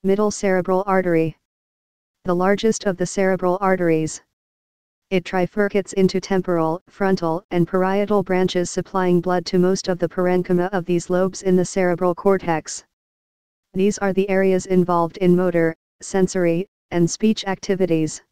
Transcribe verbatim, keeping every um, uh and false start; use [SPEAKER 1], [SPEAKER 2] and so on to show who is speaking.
[SPEAKER 1] Middle Cerebral Artery. The largest of the cerebral arteries. It trifurcates into temporal, frontal, and parietal branches, supplying blood to most of the parenchyma of these lobes in the cerebral cortex. These are the areas involved in motor, sensory, and speech activities.